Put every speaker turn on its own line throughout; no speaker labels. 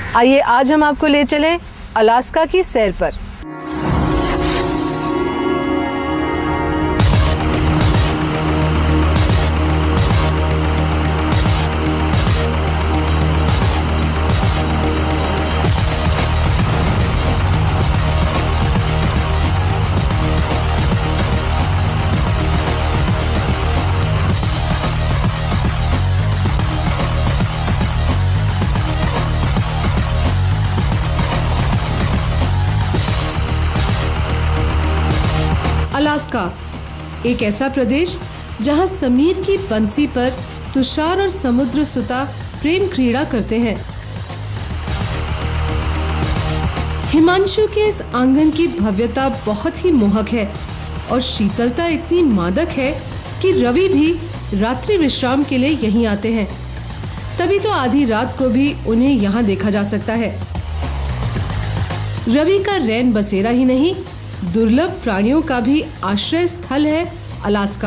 आइए आज हम आपको ले चलें अलास्का की सैर पर। अलास्का एक ऐसा प्रदेश जहां समीर की बंसी पर तुषार और समुद्र सुता प्रेम क्रीड़ा करते हैं। हिमांशु के इस आंगन की भव्यता बहुत ही मोहक है और शीतलता इतनी मादक है कि रवि भी रात्रि विश्राम के लिए यहीं आते हैं। तभी तो आधी रात को भी उन्हें यहाँ देखा जा सकता है। रवि का रैन बसेरा ही नहीं, दुर्लभ प्राणियों का भी आश्रय स्थल है अलास्का।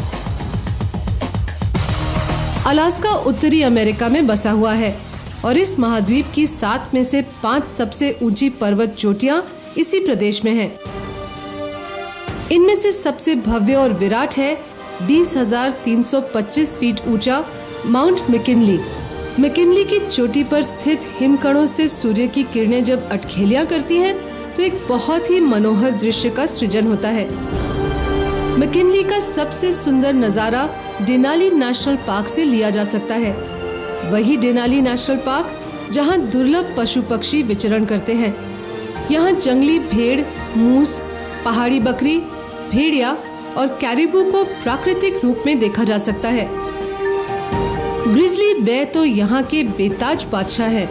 अलास्का उत्तरी अमेरिका में बसा हुआ है और इस महाद्वीप की 7 में से 5 सबसे ऊंची पर्वत चोटियां इसी प्रदेश में हैं। इनमें से सबसे भव्य और विराट है 20,325 फीट ऊंचा माउंट मैकिनली। मैकिनली की चोटी पर स्थित हिमकणों से सूर्य की किरणें जब अटखेलियां करती हैं तो एक बहुत ही मनोहर दृश्य का सृजन होता है। मैकिनली का सबसे सुंदर नजारा डेनाली नेशनल पार्क से लिया जा सकता है। वही डेनाली नेशनल पार्क जहां दुर्लभ पशु पक्षी विचरण करते हैं। यहां जंगली भेड़, मूस, पहाड़ी बकरी, भेड़िया और कैरिबू को प्राकृतिक रूप में देखा जा सकता है। ग्रिजली बेर तो यहाँ के बेताज बादशाह हैं।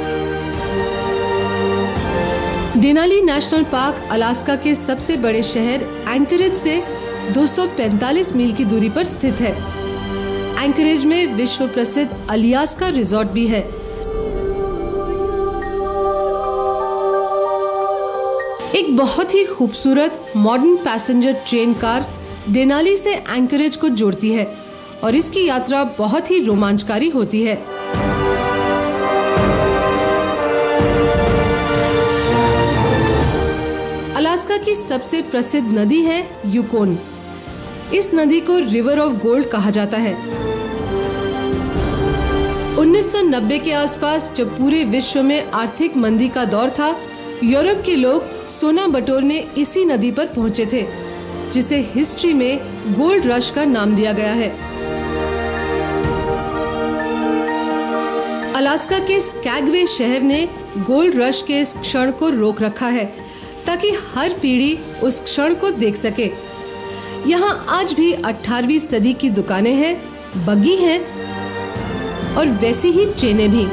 डेनाली नेशनल पार्क अलास्का के सबसे बड़े शहर एंकरेज से 245 मील की दूरी पर स्थित है। एंकरेज में विश्व प्रसिद्ध अलास्का रिजॉर्ट भी है। एक बहुत ही खूबसूरत modern passenger train car Denali से एंकरेज को जोड़ती है और इसकी यात्रा बहुत ही रोमांचकारी होती है। अलास्का की सबसे प्रसिद्ध नदी है यूकोन। इस नदी को रिवर ऑफ गोल्ड कहा जाता है। 1990 के आसपास जब पूरे विश्व में आर्थिक मंदी का दौर था, यूरोप के लोग सोना बटोरने इसी नदी पर पहुंचे थे, जिसे हिस्ट्री में गोल्ड रश का नाम दिया गया है। अलास्का के स्कैगवे शहर ने गोल्ड रश के इस क्षण को रोक रखा है ताकि हर पीढ़ी उस क्षण को देख सके। यहाँ आज भी 18वीं सदी की दुकानें हैं, बग्गी हैं और वैसी ही ट्रेनें भी।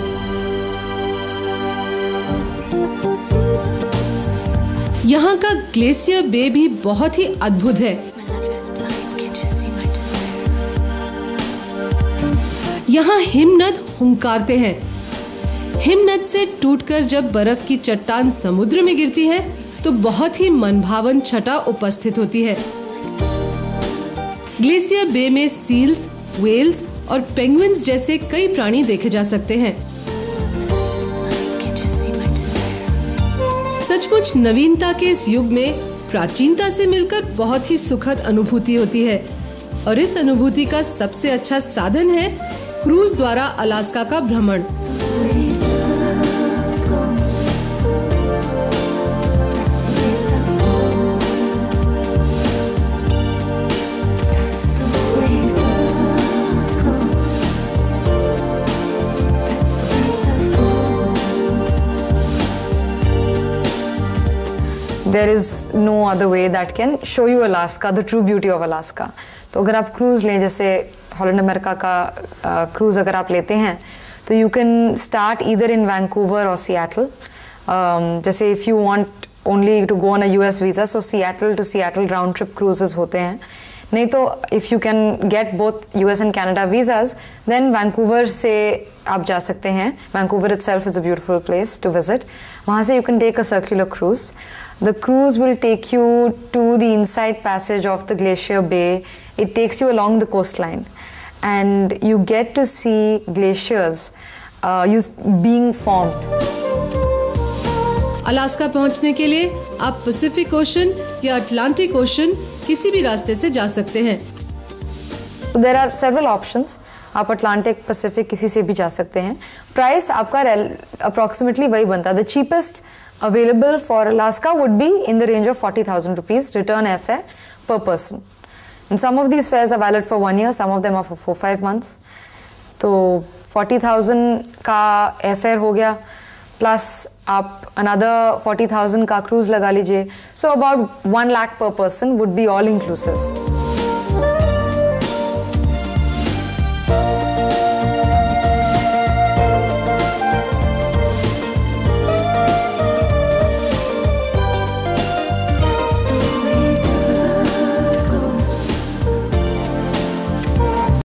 यहाँ का ग्लेशियर बे भी बहुत ही अद्भुत है। यहाँ हिमनद हुंकारते हैं। हिमनद से टूटकर जब बर्फ की चट्टान समुद्र में गिरती है तो बहुत ही मनभावन छटा उपस्थित होती है। ग्लेशियर बे में सील्स, व्हेल्स और पेंगुइन्स जैसे कई प्राणी देखे जा सकते हैं। सचमुच नवीनता के इस युग में प्राचीनता से मिलकर बहुत ही सुखद अनुभूति होती है और इस अनुभूति का सबसे अच्छा साधन है क्रूज द्वारा अलास्का का भ्रमण।
There is no other way that can show you Alaska, the true beauty of Alaska. तो अगर आप क्रूज लें, जैसे हॉलैंड अमेरिका का क्रूज अगर आप लेते हैं तो you can start either in Vancouver or Seattle. जैसे if you want only to go on a US visa, so Seattle to Seattle round trip cruises होते हैं। नहीं तो if you can get both US and Canada visas, then Vancouver से आप जा सकते हैं। Vancouver itself is a beautiful place to visit. वहाँ से you can take a circular cruise. The cruise will take you to the inside passage of the Glacier Bay. It takes you along the coastline and you get to see glaciers being formed.
Alaska पहुंचने के लिए आप Pacific Ocean या Atlantic Ocean किसी भी रास्ते से जा सकते हैं।
There are several options. आप अटलांटिक पैसिफिक किसी से भी जा सकते हैं। प्राइस आपका अप्रॉक्सीमेटली वही बनता है। The cheapest available for Alaska would be in the range of 40,000 rupees return airfare per person. And some of these fares are valid for 1 year, some of them are for 4-5 months. तो 40,000 का airfare हो गया, plus आप another 40,000 का cruise लगा लीजिए, so about 1 lakh per person would be all inclusive.